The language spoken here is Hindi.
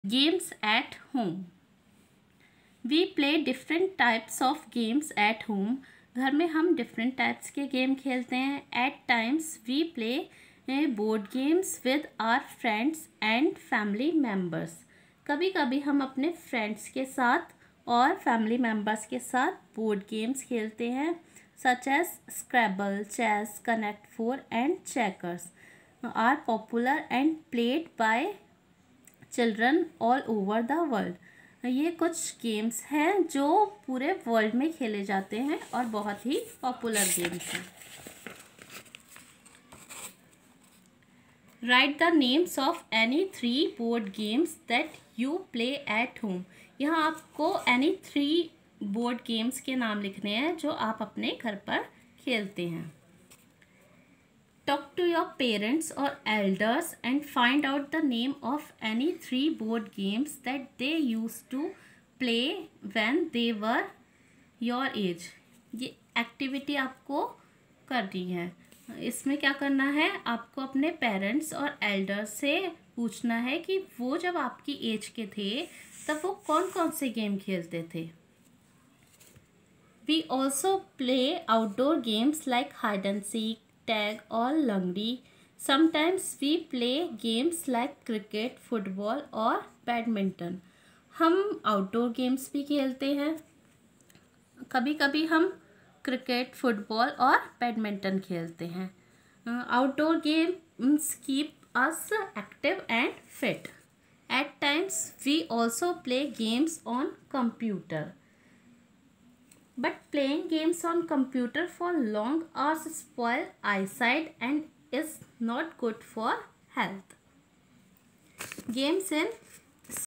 Games at home. We play different types of games at home. घर में हम different types के गेम खेलते हैं. At times we play board games with our friends and family members. कभी कभी हम अपने friends के साथ और family members के साथ board games खेलते हैं, such as Scrabble, chess, Connect 4 and checkers are popular and played by children all over the world. ये कुछ गेम्स हैं जो पूरे वर्ल्ड में खेले जाते हैं और बहुत ही पॉपुलर गेम्स हैं. Write the names of any 3 board games that you play at home. यहाँ आपको एनी 3 बोर्ड गेम्स के नाम लिखने हैं जो आप अपने घर पर खेलते हैं. Talk to your parents or elders and find out the name of any 3 board games that they used to play when they were your age. ये एक्टिविटी आपको करनी है. इसमें क्या करना है, आपको अपने पेरेंट्स और एल्डर्स से पूछना है कि वो जब आपकी एज के थे तब वो कौन कौन से गेम खेलते थे. We also play outdoor games like hide and seek, tag or lungdi. Sometimes we play games like cricket, football और बैडमिंटन. हम आउटडोर गेम्स भी खेलते हैं. कभी कभी हम क्रिकेट, फुटबॉल और बैडमिंटन खेलते हैं. Outdoor games keep us active and fit. At times we also play games on computer. But playing games on computer for long hours spoil eyesight and is not good for health. Games in